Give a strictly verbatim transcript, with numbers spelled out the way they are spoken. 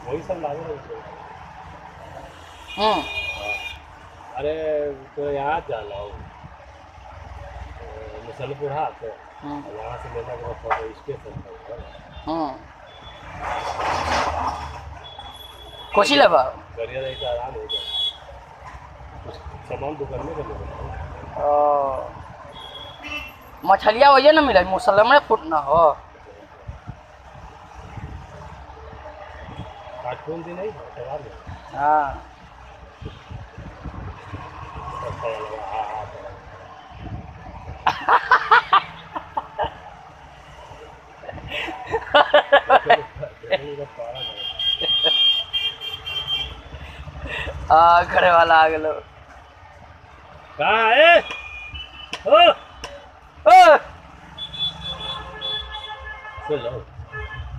वही सब लागू है। हम्म। अरे तो यहाँ जाना हो मुसलपुर हाथ हम्म। यहाँ से लेना के बाद स्टेशन पर हम्म। कोची लेबा गरिया रही तो आराम हो जाए। कुछ सामान दुकान में कर लेना। मछलिया वही ना मिला मुसलम में फुट ना हो कार्टून भी नहीं करवा ले। हाँ आ घरे वाला आ गलो कहाँ है ओ ओ चलो